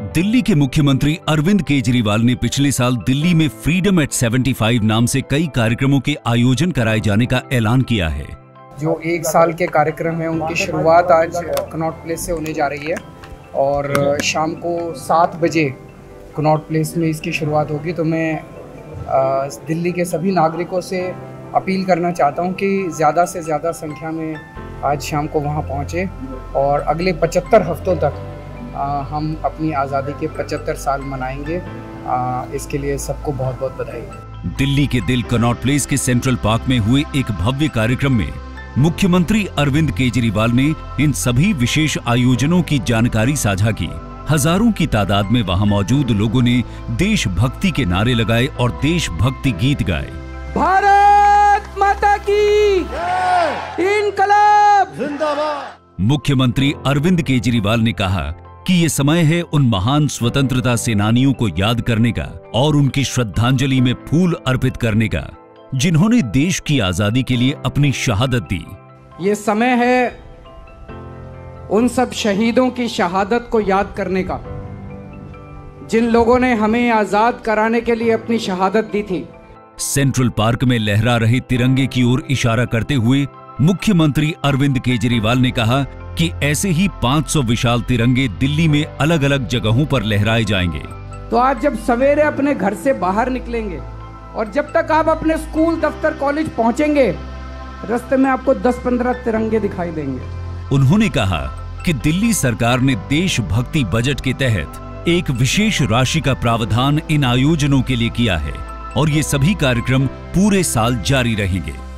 दिल्ली के मुख्यमंत्री अरविंद केजरीवाल ने पिछले साल दिल्ली में फ्रीडम एट 75 नाम से कई कार्यक्रमों के आयोजन कराए जाने का ऐलान किया है। जो 1 साल के कार्यक्रम है उनकी शुरुआत आज कनॉट प्लेस से होने जा रही है और शाम को 7 बजे कनॉट प्लेस में इसकी शुरुआत होगी। तो मैं दिल्ली के सभी नागरिकों से अपील करना चाहता हूं कि ज़्यादा से ज़्यादा संख्या में आज शाम को वहां पहुंचे और अगले 75 हफ्तों तक हम अपनी आज़ादी के 75 साल मनाएंगे। इसके लिए सबको बहुत बहुत बधाई। दिल्ली के दिल कनॉट प्लेस के सेंट्रल पार्क में हुए एक भव्य कार्यक्रम में मुख्यमंत्री अरविंद केजरीवाल ने इन सभी विशेष आयोजनों की जानकारी साझा की। हजारों की तादाद में वहां मौजूद लोगों ने देशभक्ति के नारे लगाए और देशभक्ति गीत गाए। भारत माता की इनकलाब जिंदाबाद। मुख्यमंत्री अरविंद केजरीवाल ने कहा कि ये समय है उन महान स्वतंत्रता सेनानियों को याद करने का और उनकी श्रद्धांजलि में फूल अर्पित करने का, जिन्होंने देश की आजादी के लिए अपनी शहादत दी। ये समय है उन सब शहीदों की शहादत को याद करने का, जिन लोगों ने हमें आजाद कराने के लिए अपनी शहादत दी थी। सेंट्रल पार्क में लहरा रहे तिरंगे की ओर इशारा करते हुए मुख्यमंत्री अरविंद केजरीवाल ने कहा कि ऐसे ही 500 विशाल तिरंगे दिल्ली में अलग अलग जगहों पर लहराए जाएंगे। तो आज जब सवेरे अपने घर से बाहर निकलेंगे और जब तक आप अपने स्कूल, दफ्तर, कॉलेज पहुंचेंगे, रास्ते में आपको 10-15 तिरंगे दिखाई देंगे। उन्होंने कहा कि दिल्ली सरकार ने देशभक्ति बजट के तहत एक विशेष राशि का प्रावधान इन आयोजनों के लिए किया है और ये सभी कार्यक्रम पूरे साल जारी रहेंगे।